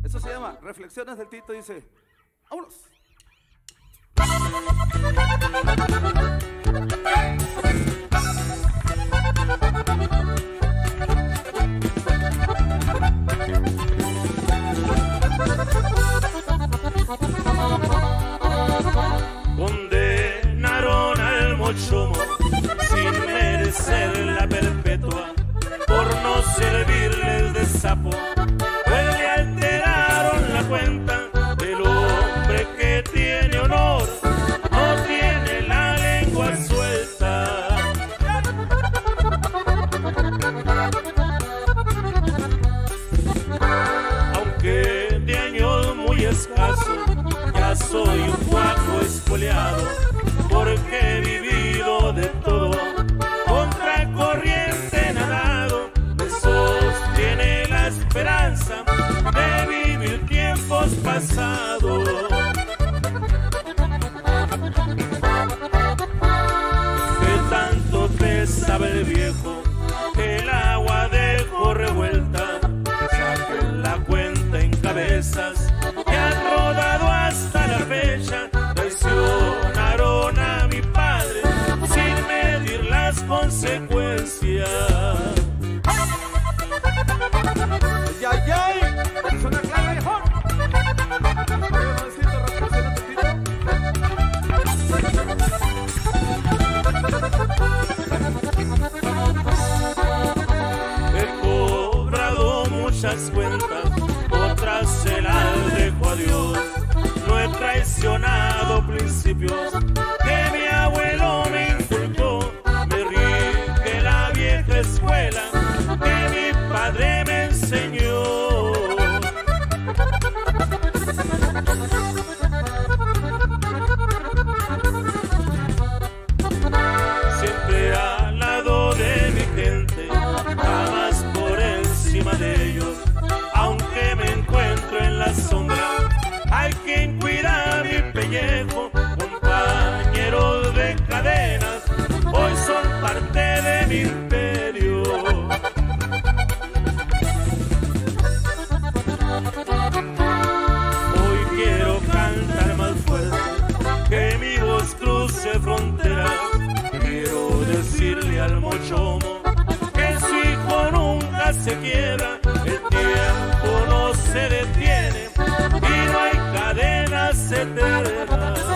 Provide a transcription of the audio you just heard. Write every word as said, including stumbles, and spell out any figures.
Eso se llama Reflexiones del Tito, dice, vámonos. Condenaron al Mochomo sin merecer la perpetua por no servirles de sapo, pues le alteraron la cuenta del hombre que tiene honor, no tiene la lengua suelta. Aunque de años muy escasos, ya soy un cuaco espoleado, porque he vivido de todo, contra corriente nadado, me sostiene la esperanza de vivir tiempos pasados. Que tanto pesaba el viejo, que el agua dejó revuelta, saquen la cuenta en cabezas que han rodado hasta la fecha. Traicionaron a mi padre sin medir las consecuencias. ¡Ya, ya! ¡Suena clara, viejo! Oye, Mancito, reflexiona tantito. He cobrado muchas cuentas, otras se las dejo a Dios. No he traicionado principios que mi abuelo me inculcó. Me rige la vieja escuela que mi padre me enseñó. Siempre al lado de mi gente, jamás por encima de ellos. Aunque me encuentro en la sombra, hay quien cuida mi pellejo. Compañeros de cadenas, hoy son parte de mi imperio. Hoy quiero cantar más fuerte, que mi voz cruce fronteras. Quiero decirle al Mochomo que su hijo nunca se quiebra, el tiempo no se detiene y no hay cadenas eternas.